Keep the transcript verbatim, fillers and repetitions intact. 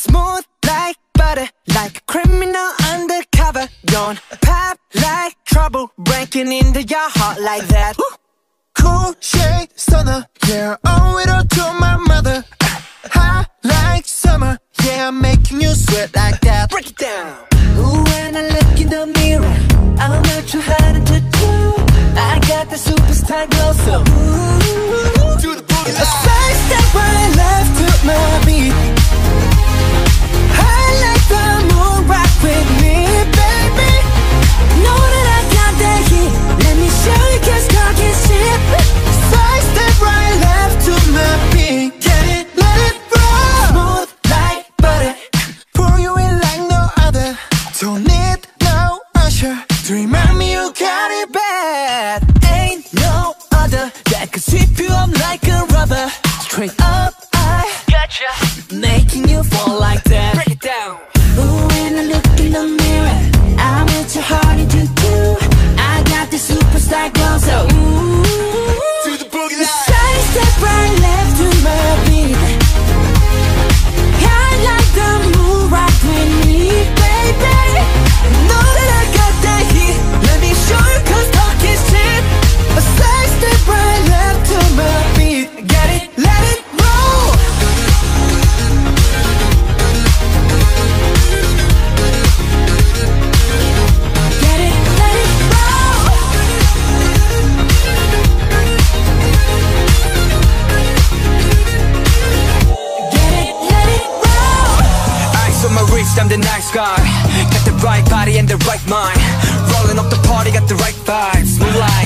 Smooth like butter, like a criminal undercover. Don't pop like trouble, breaking into your heart like that. Cool shade stunner, yeah, owe it all to my mother. Hot like summer, yeah, I'm making you sweat like that. Break it down. Ooh, when I look in the mirror, I'm not too hard to do. I got the superstar glow, so ooh, Do the boogie A side step right left to my beat. I like the moon, rock with me, baby. know that I got that heat. Let me show you, cause talk is cheap. Side step right left to my beat. Get it, let it roll. Smooth like butter, pour you in like no other. Don't need no usher to remind me you got it bad. Ain't no other that could sweep you up like a rubber. Straight up, I gotcha. making you fall like that. Break it down. Ooh, when I look in the mirror, I'm at your heart to do. I got the superstar glow, so ooh, Do the boogie the line. side step right left to my beat. I like the move, rock with me, baby. Know that I got that heat. Let me show you, cause talk is cheap. A side step right left to my beat. Get it, let it roll. Get it, let it roll. Get it, let it roll. Eyes on my wrist, I'm the nice guy. Got the right body and the right mind. Rolling up the party, got the right vibes. Moonlight